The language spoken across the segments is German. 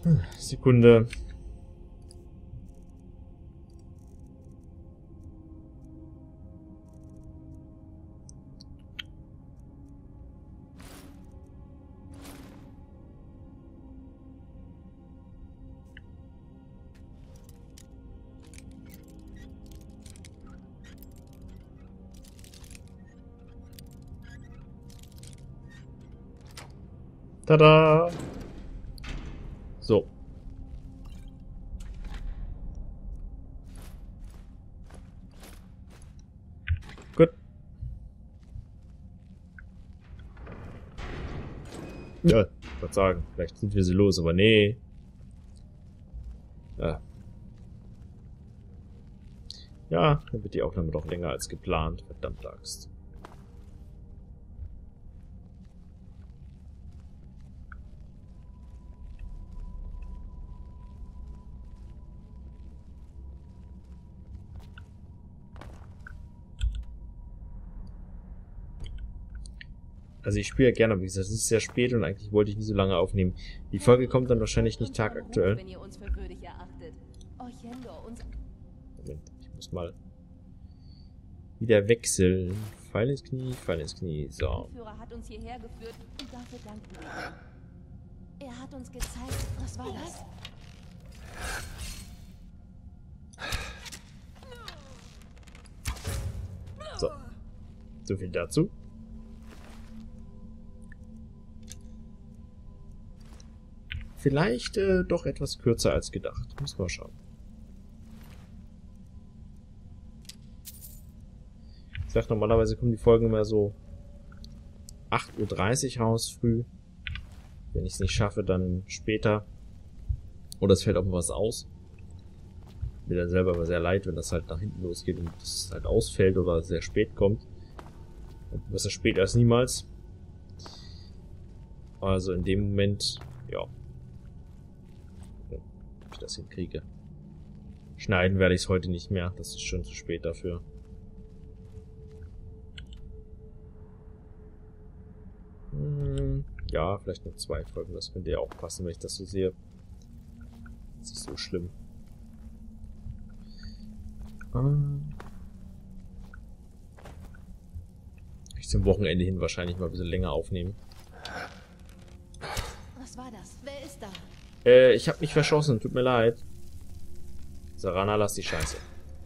Sekunde. Tada! So. Gut. Ja, ich wollte sagen, vielleicht sind wir sie los, aber nee. Ja. Ja, dann wird die Aufnahme doch länger als geplant. Verdammte Axt. Also ich spiele ja gerne, aber wie gesagt, es ist sehr spät und eigentlich wollte ich nicht so lange aufnehmen. Die Folge kommt dann wahrscheinlich nicht tagaktuell. Moment, ich muss mal wieder wechseln. Pfeil ins Knie, Pfeil ins Knie. So. Der Führer hat uns hierher geführt und dafür danken wir ihm. Er hat uns gezeigt, was war das? So. So viel dazu. Vielleicht doch etwas kürzer als gedacht. Muss mal schauen. Ich sag, normalerweise kommen die Folgen immer so 8:30 Uhr raus, früh. Wenn ich es nicht schaffe, dann später. Oder es fällt auch mal was aus. Mir dann selber aber sehr leid, wenn das halt nach hinten losgeht und es halt ausfällt oder sehr spät kommt. Und besser spät als niemals. Also in dem Moment, ja. Ob ich das hinkriege. Schneiden werde ich es heute nicht mehr. Das ist schon zu spät dafür. Ja, vielleicht noch 2 Folgen. Das könnte ja auch passen, wenn ich das so sehe. Das ist nicht so schlimm. Ich zum Wochenende hin wahrscheinlich mal ein bisschen länger aufnehmen. Was war das? Wer ist da? Ich hab mich verschossen. Tut mir leid. Sarana, lass die Scheiße.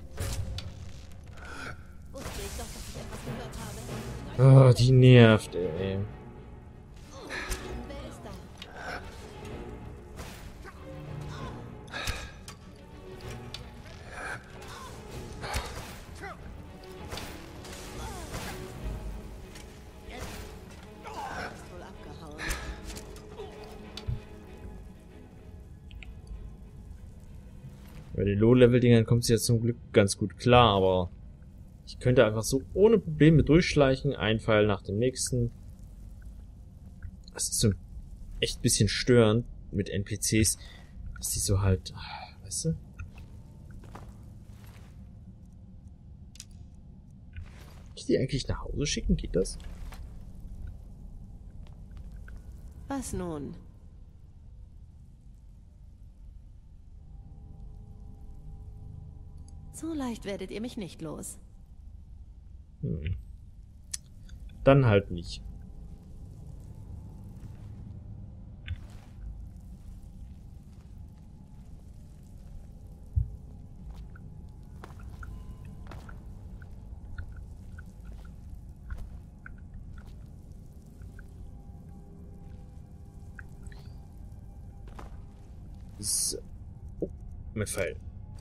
Wusste ich doch, dass ich etwas gehört habe. Oh, die nervt, ey. Wer ist da? Ist wohl abgehauen. Bei den Low-Level-Dingern kommt es jetzt zum Glück ganz gut klar, aber ich könnte einfach so ohne Probleme durchschleichen, ein Pfeil nach dem nächsten. Das ist so echt ein bisschen störend mit NPCs, dass die so halt, weißt du? Kann ich die eigentlich nach Hause schicken? Geht das? Was nun? So leicht werdet ihr mich nicht los. Dann halt nicht. So. Oh, mit Pfeil.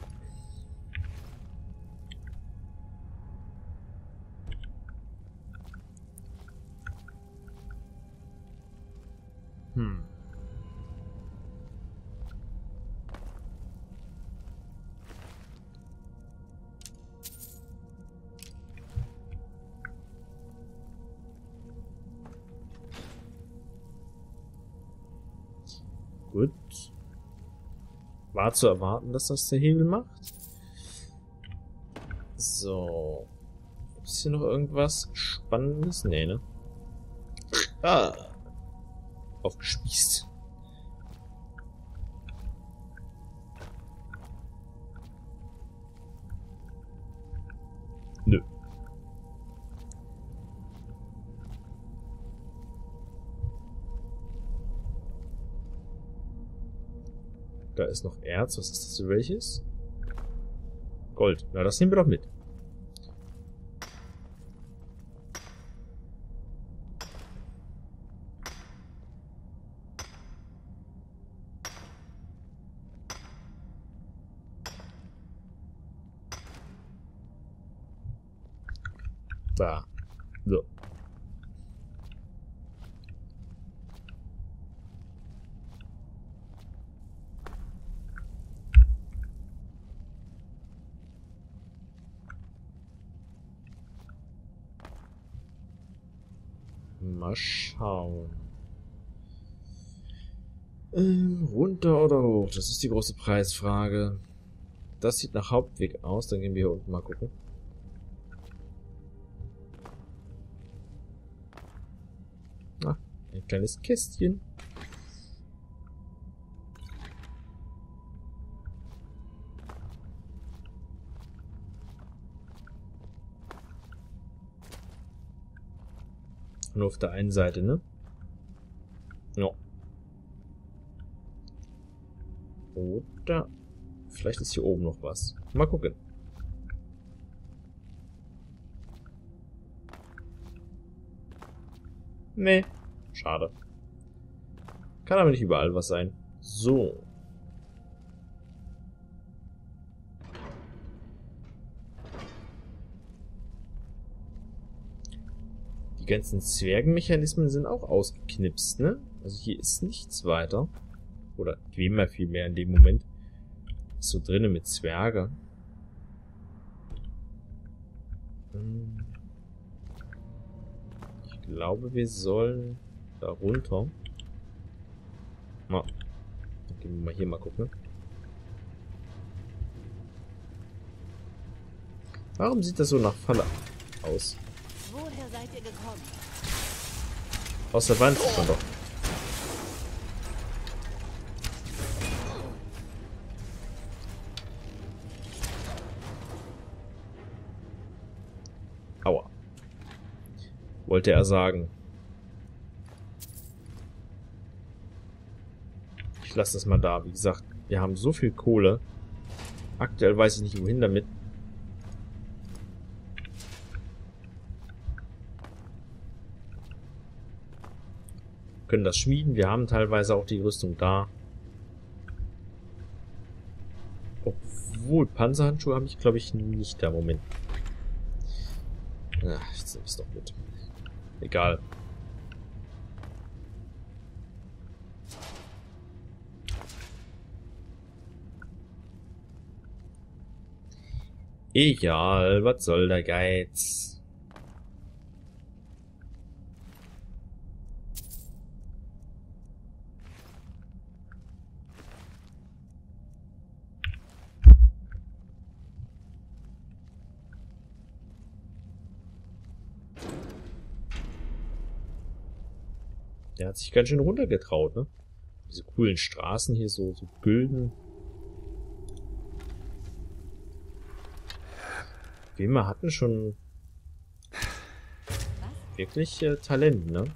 Gut. War zu erwarten, dass das der Hebel macht. So. Ist hier noch irgendwas Spannendes? Nee, ne? Ah. Aufgespießt. Nö. Da ist noch Erz. Was ist das für welches? Gold. Na, das nehmen wir doch mit. Da. So. Mal schauen. Runter oder hoch? Das ist die große Preisfrage. Das sieht nach Hauptweg aus. Dann gehen wir hier unten mal gucken. Ah, ein kleines Kästchen. Nur auf der einen Seite, ne? Ja. Oder vielleicht ist hier oben noch was. Mal gucken. Nee. Schade. Kann aber nicht überall was sein. So. Die ganzen Zwergenmechanismen sind auch ausgeknipst, ne? Also hier ist nichts weiter. Oder Glimmer vielmehr in dem Moment. Ist so drinnen mit Zwerge. Ich glaube, wir sollen da runter. Na, dann gehen wir mal hier mal gucken. Warum sieht das so nach Falle aus? Woher seid ihr gekommen? Aus der Wand sieht man doch. Aua. Wollte er sagen. Ich lasse das mal da. Wie gesagt, wir haben so viel Kohle. Aktuell weiß ich nicht, wohin damit. Wir können das schmieden. Wir haben teilweise auch die Rüstung da. Obwohl, Panzerhandschuhe habe ich, glaube ich, nicht da. Moment. Ja, jetzt nehme ich es doch mit. Egal. Egal, was soll der Geiz? Der hat sich ganz schön runtergetraut, ne? Diese coolen Straßen hier so gülden. Wir hatten schon wirklich Talent, ne?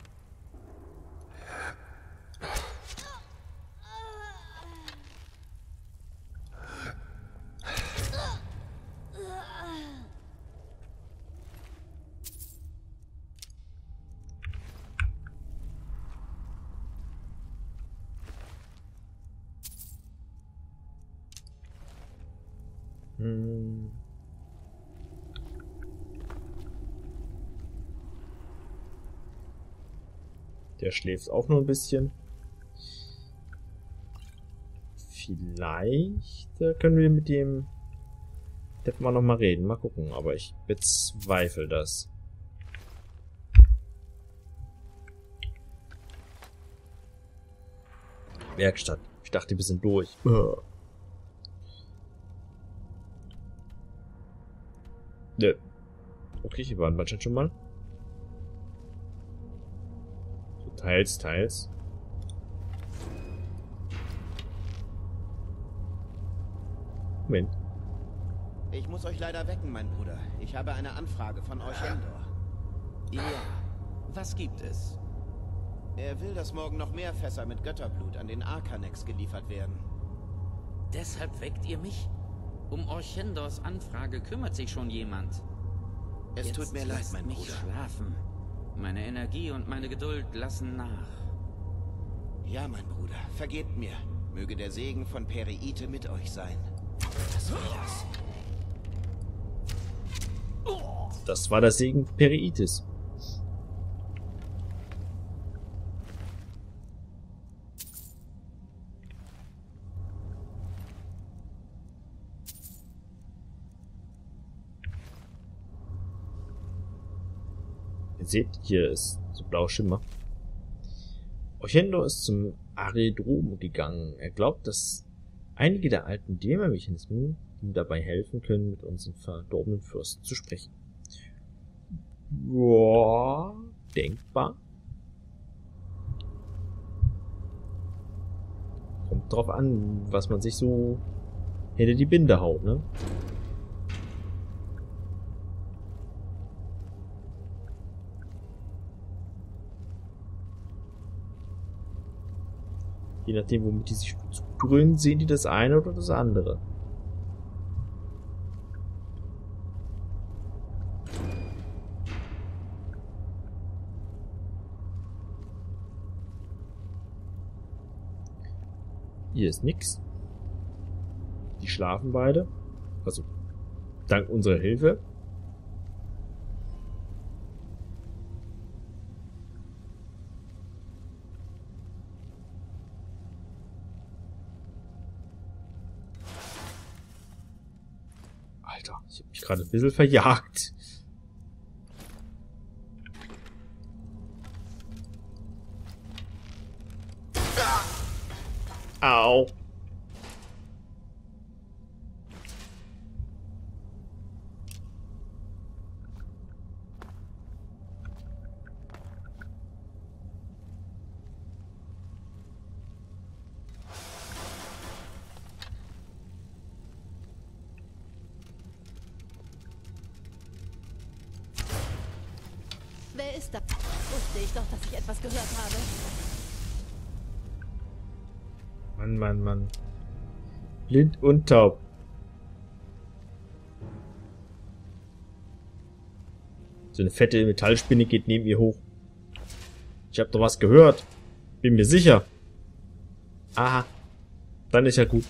Der schläft auch nur ein bisschen. Vielleicht können wir mit dem Depp mal noch mal reden. Mal gucken, aber ich bezweifle das. Werkstatt. Ich dachte, wir sind durch. Nö. Okay, hier waren wir schon mal. So, teils. Moment. Ich muss euch leider wecken, mein Bruder. Ich habe eine Anfrage von Orchendor. Ja, was gibt es? Er will, dass morgen noch mehr Fässer mit Götterblut an den Arcanex geliefert werden. Deshalb weckt ihr mich? Um Orchendors Anfrage kümmert sich schon jemand. Es tut mir leid, lasst mein mich Bruder. schlafen. Meine Energie und meine Geduld lassen nach. Ja, mein Bruder, vergebt mir. Möge der Segen von Pereite mit euch sein. Was war das? Das war der Segen Pereites. Ihr seht, hier ist so blauer Schimmer. Orchendor ist zum Aredrom gegangen. Er glaubt, dass einige der alten Dämmermechanismen ihm dabei helfen können, mit unseren verdorbenen Fürsten zu sprechen. Boah, denkbar. Kommt drauf an, was man sich so hinter die Binde haut, ne? Je nachdem, womit die sich zubrüllen, sehen die das eine oder das andere. Hier ist nix. Die schlafen beide. Also, dank unserer Hilfe. Alter, ich hab mich gerade ein bisschen verjagt. Au. Wer ist da? Wusste ich doch, dass ich etwas gehört habe. Mann, Mann, Mann. Blind und taub. So eine fette Metallspinne geht neben ihr hoch. Ich hab doch was gehört. Bin mir sicher. Aha. Dann ist ja gut.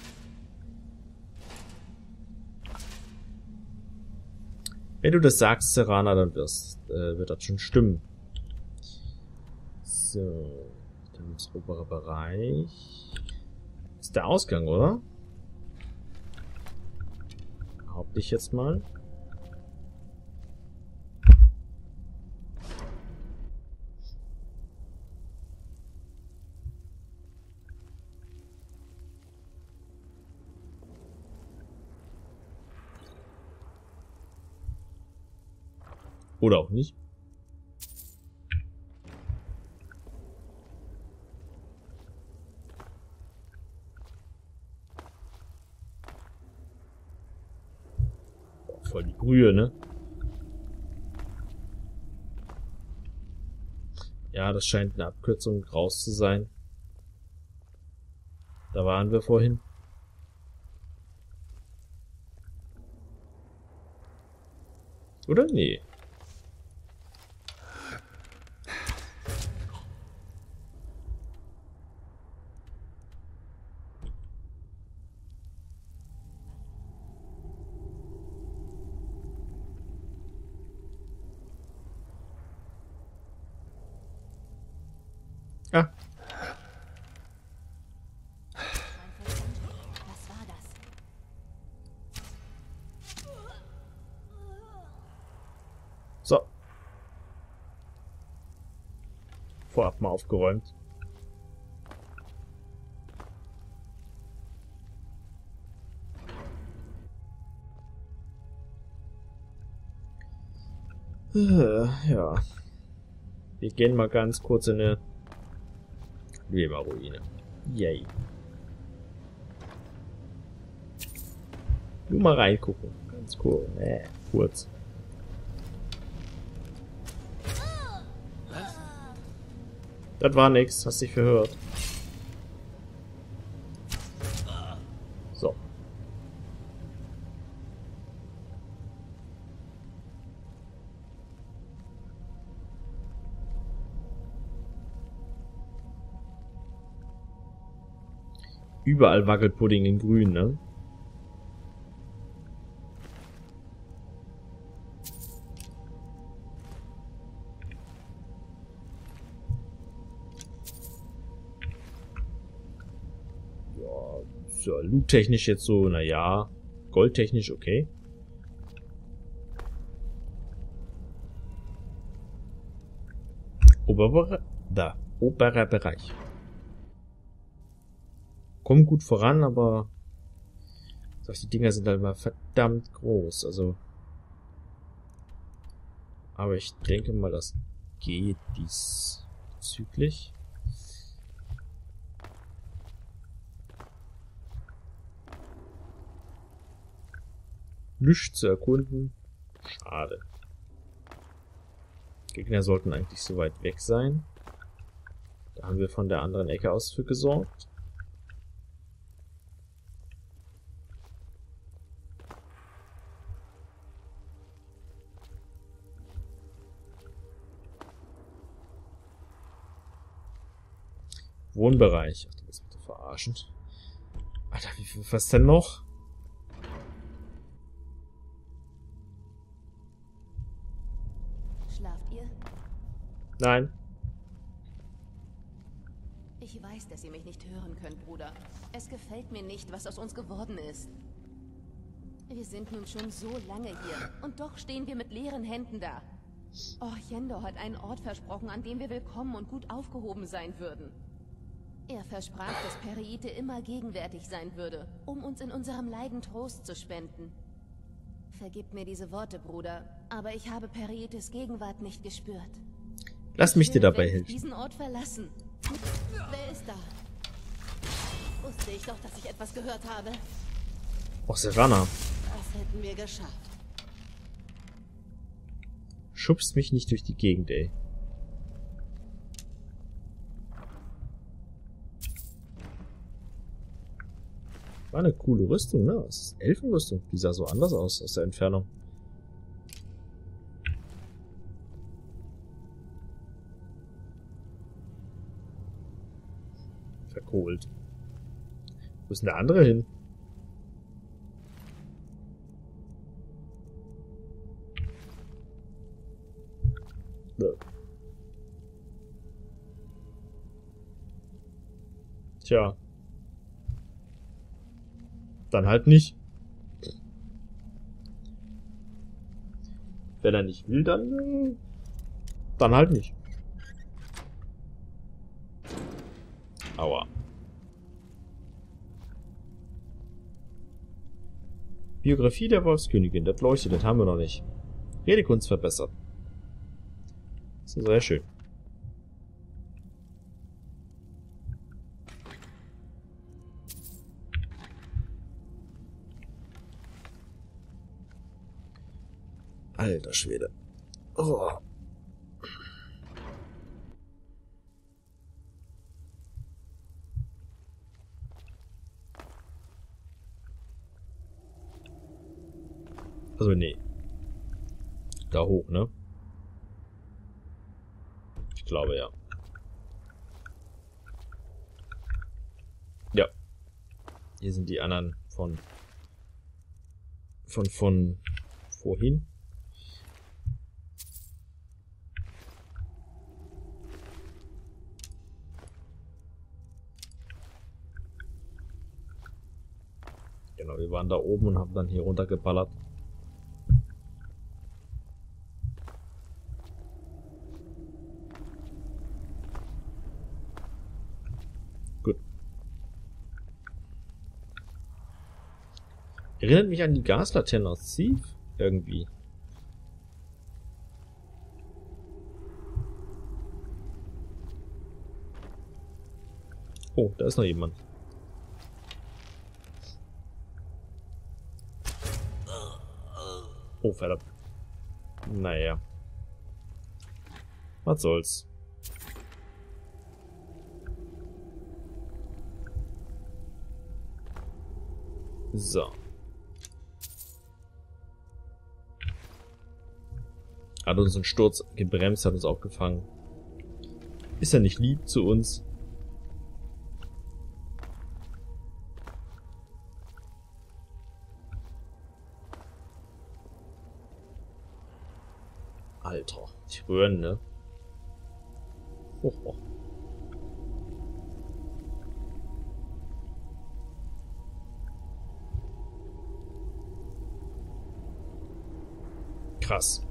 Wenn du das sagst, Serana, dann wird das schon stimmen. So. Dann das obere Bereich. Ist der Ausgang, oder? Behaupte ich jetzt mal. Oder auch nicht. Voll die Brühe, ne? Ja, das scheint eine Abkürzung raus zu sein. Da waren wir vorhin. Oder? Nee. Ah. Was war das? So. Vorab mal aufgeräumt. Ja. Wir gehen mal ganz kurz in eine Lüema-Ruine. Yay. Nur mal reingucken. Ganz cool. Kurz. Was? Das war nix, hast dich verhört. So. Überall Wackelpudding in grün, ne? Ja, loot-technisch jetzt so, naja. Goldtechnisch okay. Oberer Bereich. Kommen gut voran, aber die Dinger sind halt mal verdammt groß, also. Aber ich denke mal, das geht diesbezüglich. Nichts zu erkunden. Schade. Gegner sollten eigentlich so weit weg sein. Da haben wir von der anderen Ecke aus für gesorgt. Wohnbereich. Ach, du bist bitte verarschend. Alter, wie viel, was denn noch? Schlaft ihr? Nein. Ich weiß, dass ihr mich nicht hören könnt, Bruder. Es gefällt mir nicht, was aus uns geworden ist. Wir sind nun schon so lange hier und doch stehen wir mit leeren Händen da. Orchendor hat einen Ort versprochen, an dem wir willkommen und gut aufgehoben sein würden. Er versprach, dass Pereite immer gegenwärtig sein würde, um uns in unserem Leiden Trost zu spenden. Vergib mir diese Worte, Bruder, aber ich habe Pereites Gegenwart nicht gespürt. Lass mich dir dabei Ich will helfen. diesen Ort verlassen. Wer ist da? Wusste ich doch, dass ich etwas gehört habe. Oh, Serana. Das hätten wir geschafft. Schubst mich nicht durch die Gegend, ey. War eine coole Rüstung, ne? Das ist Elfenrüstung. Die sah so anders aus der Entfernung. Verkohlt. Wo ist denn der andere hin? Tja. Dann halt nicht. Wenn er nicht will, dann halt nicht. Aua. Biografie der Wolfskönigin, das leuchtet, das haben wir noch nicht. Redekunst verbessert. Das ist sehr schön. Alter Schwede. Oh. Also nee. Da hoch, ne? Ich glaube ja. Ja. Hier sind die anderen von vorhin. Genau, wir waren da oben und haben dann hier runtergeballert. Gut. Erinnert mich an die Gaslaternen aus Thief irgendwie. Oh, da ist noch jemand. Oh, verdammt. Naja. Was soll's. So. Hat uns einen Sturz gebremst, hat uns aufgefangen. Ist er nicht lieb zu uns? Alter, die Röhren, ne? Oh. Krass.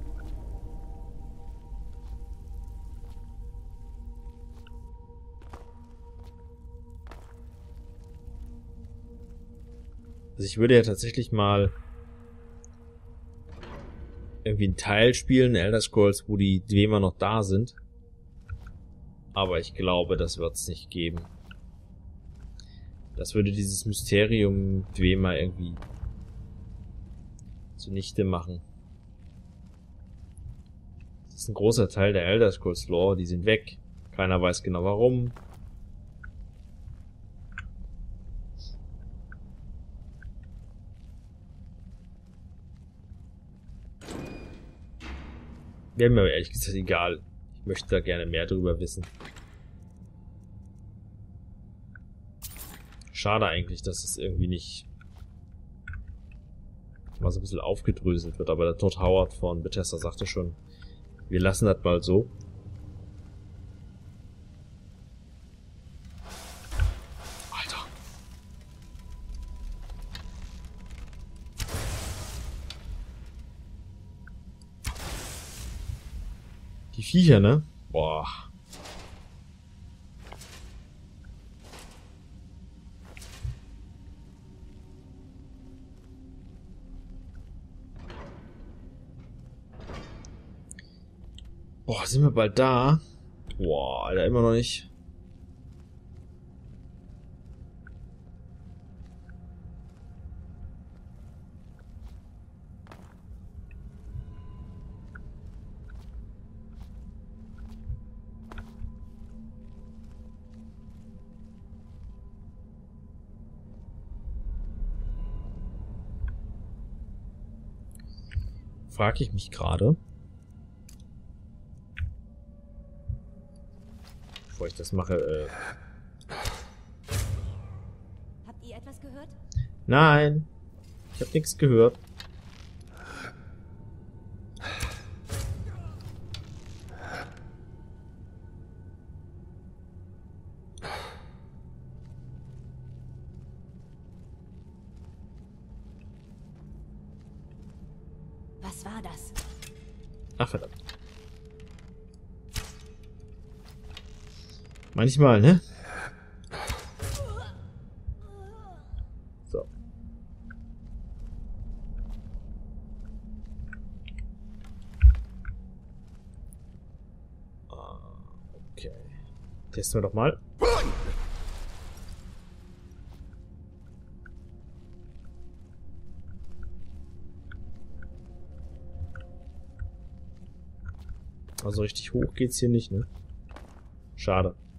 Also ich würde ja tatsächlich mal irgendwie einen Teil spielen, Elder Scrolls, wo die Dwemer noch da sind. Aber ich glaube, das wird es nicht geben. Das würde dieses Mysterium Dwemer irgendwie zunichte machen. Das ist ein großer Teil der Elder Scrolls Lore, die sind weg. Keiner weiß genau warum. Wäre mir aber ehrlich gesagt egal. Ich möchte da gerne mehr drüber wissen. Schade eigentlich, dass es irgendwie nicht mal so ein bisschen aufgedröselt wird. Aber der Todd Howard von Bethesda sagte schon, wir lassen das mal so. Alter. Die Viecher, ne? Boah. Boah, sind wir bald da? Boah, Alter, immer noch nicht. Frage ich mich gerade, bevor ich das mache, Habt ihr etwas gehört? Nein, ich habe nichts gehört. Was war das? Ach, verdammt. Manchmal, ne? So. Okay. Testen wir doch mal. Also richtig hoch geht's hier nicht, ne? Schade.